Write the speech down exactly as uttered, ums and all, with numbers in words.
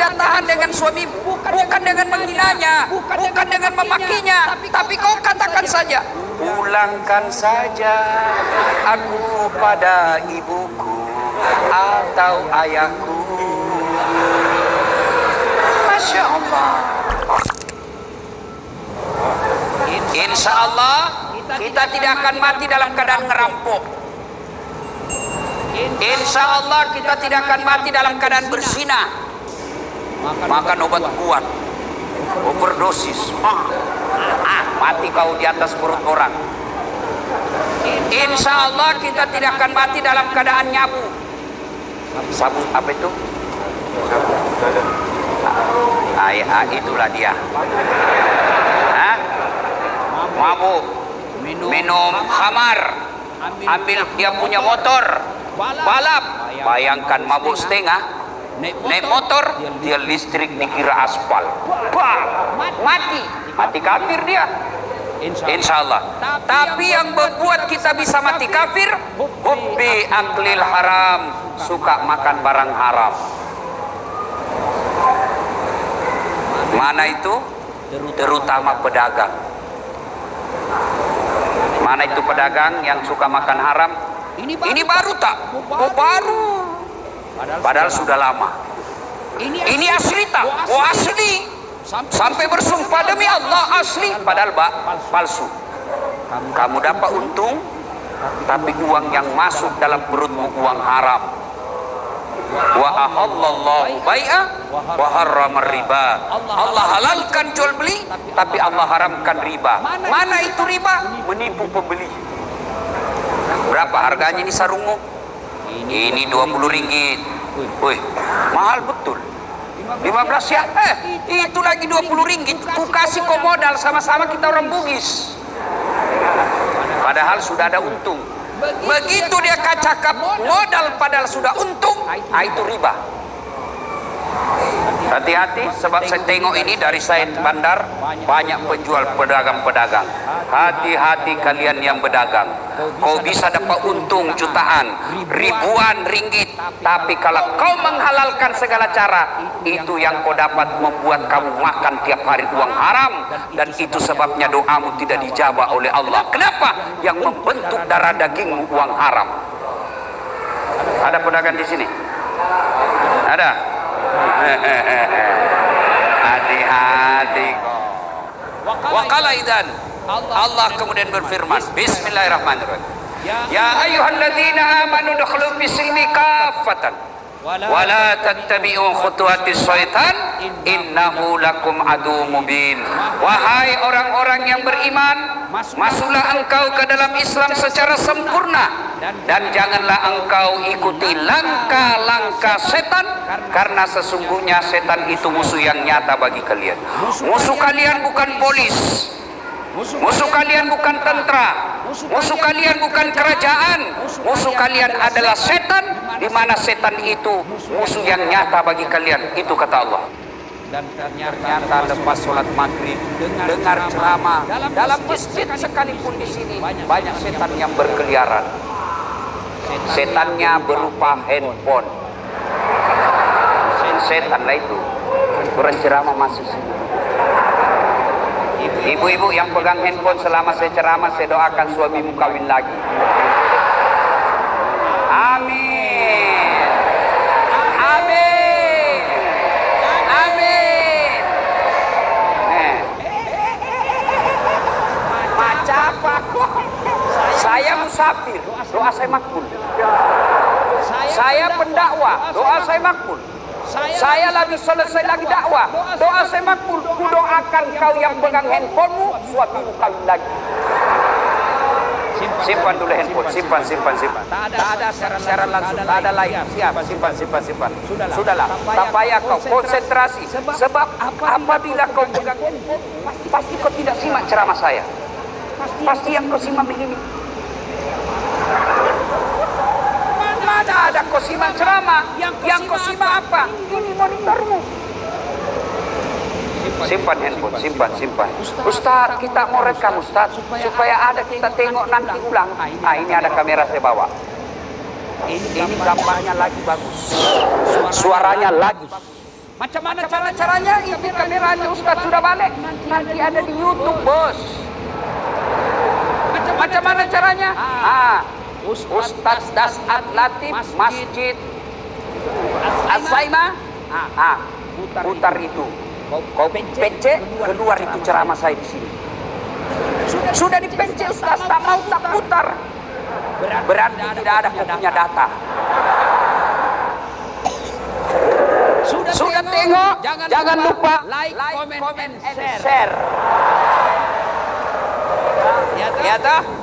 tahan dengan suamimu, bukan dengan menghinanya, bukan dengan memakinya, tapi kau katakan saja, pulangkan saja aku pada ibuku atau ayahku. Masya Allah. Insya Allah kita tidak akan mati dalam keadaan ngerampok. Insya Allah kita tidak akan mati dalam keadaan berzina, makan obat kuat, overdosis, ah, ah, mati kau di atas perut orang. Insya Allah kita tidak akan mati dalam keadaan nyabu. Sabu apa itu? Ah, ya, itulah dia. Hah? Mabuk, minum khamar, ambil dia punya motor, balap. Bayangkan mabuk setengah, naik motor, dia listrik dikira aspal, bah, mati, mati kafir dia. Insya Allah. Tapi yang membuat kita bisa mati kafir, hubbi aklil haram, suka makan barang haram. Mana itu? Terutama pedagang. Mana itu pedagang yang suka makan haram? Ini baru, ini baru tak? Oh baru. Padahal sudah lama. Ini asli tak? Oh asli. Sampai bersumpah demi Allah asli. Padahal ba, palsu. Kamu dapat untung, tapi uang yang masuk dalam perutmu uang haram. Wa ahallallahu bai'a wa harrama riba. Allah halalkan jual beli, tapi Allah haramkan riba. Mana itu riba? Menipu pembeli. Berapa harganya ini sarungmu? Ini dua puluh ringgit. Wih, mahal betul. lima belas ya? Eh, itu lagi dua puluh ringgit. Ku kasih kau modal, sama-sama kita orang Bugis. Padahal sudah ada untung. Begitu dia kacakap modal padahal sudah untung, ah, itu riba. Hati-hati, sebab saya tengok ini dari saya bandar banyak penjual pedagang-pedagang. Hati-hati kalian yang berdagang. Kau bisa dapat untung jutaan, ribuan ringgit, tapi kalau kau menghalalkan segala cara, itu yang kau dapat membuat kamu makan tiap hari uang haram, dan itu sebabnya doamu tidak dijawab oleh Allah. Kenapa? Yang membentuk darah dagingmu uang haram. Ada pedagang di sini? Ada? Hati-hati kok. Waqala idzan, Allah kemudian berfirman, bismillahirrahmanirrahim, ya ayyuhalladzina amanu dukhulu fis-silmi kaffatan wa la tattabi'u khutuwatis syaitan innahu lakum aduwwum mubin. Wahai orang-orang yang beriman, masuklah engkau ke dalam Islam secara sempurna, dan janganlah engkau ikuti langkah-langkah setan, karena sesungguhnya setan itu musuh yang nyata bagi kalian. Musuh kalian bukan polis, musuh kalian bukan tentara, musuh kalian bukan kerajaan, musuh kalian adalah setan, di mana setan itu musuh yang nyata bagi kalian. Itu kata Allah. Dan ternyata lepas sholat maghrib dengar ceramah dalam masjid sekalipun di sini banyak setan yang berkeliaran. Setannya berupa handphone. Setan lah itu. Kurang ceramah masuk sini. Ibu-ibu yang pegang handphone selama saya ceramah, saya doakan suamimu kawin lagi. Amin. Amin. Amin. Eh. Macam apa kok? Saya musafir, doa saya makbul. Saya pendakwah, doa saya makbul. Saya lagi selesai lagi dakwah, doa saya makbul. Ku doakan kau yang pegang handphonemu, suamimu kawin lagi. Simpan dulu handphone, simpan, simpan, simpan. Tak ada secara langsung, tak ada lain. Siap, simpan, simpan, simpan. Sudahlah, tak payah kau konsentrasi. Sebab apabila kau pegang handphone, pasti kau tidak simak ceramah saya. Pasti yang kau simak begini. Mana ada kau simak ceramah? Yang kau simak apa? Ini monitormu. Simpan handphone, simpan, simpan. Ustaz, kita mau rekam Ustaz, supaya ada kita tengok nanti ulang. Ah, ini ada kamera saya bawa. Ini gambarnya lagi bagus, suaranya lagi. Macam mana cara caranya? Itu kameranya Ustaz sudah balik. Nanti ada di YouTube, bos. Macam mana caranya? Ah, Ustaz Dasat Latif Masjid As-Saimah. Ah, putar itu. Kau pencet, keluar itu ceramah saya di sini. Sudah dipencet Ustaz, tak mau tak putar. Berarti tidak ada kau punya data. Sudah, Sudah tengok, tengok jangan, jangan lupa, lupa like, like, comment, and share. share. Ya, ya,